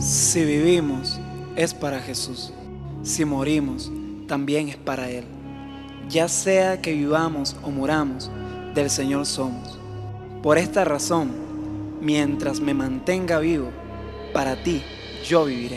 Si vivimos, es para Jesús. Si morimos, también es para Él. Ya sea que vivamos o muramos, del Señor somos. Por esta razón, mientras me mantenga vivo, para ti yo viviré.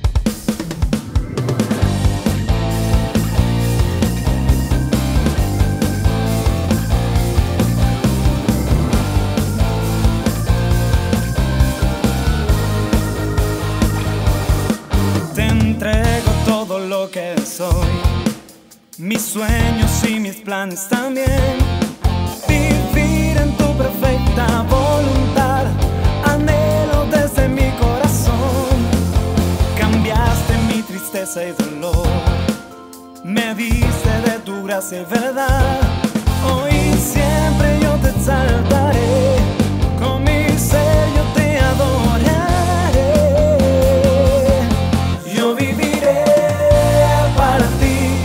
Te entrego todo lo que soy, mis sueños y mis planes también. Vivir en tu perfecta voluntad, anhelo desde mi corazón. Cambiaste mi tristeza y dolor, me diste de tu gracia y verdad. Hoy y siempre yo te exaltaré, con mi ser yo te adoraré. Yo viviré para ti,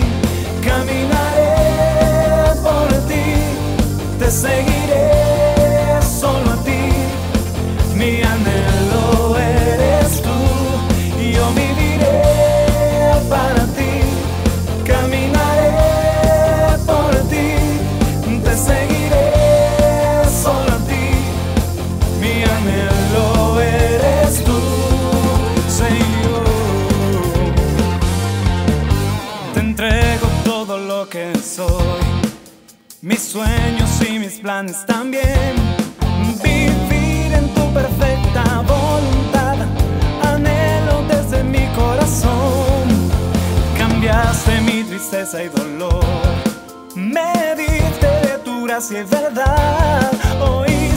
caminaré por ti, te seguiré solo a ti, mi anhelo eres tú. Yo viviré para ti, caminaré por ti, te seguiré solo a ti, mi anhelo eres tú, Señor. Te entrego todo lo que soy, mis sueños y mis planes también. Vivir en tu perfecta voluntad, anhelo desde mi corazón. Cambiaste mi tristeza y dolor, me diste de tu gracia y verdad. Hoy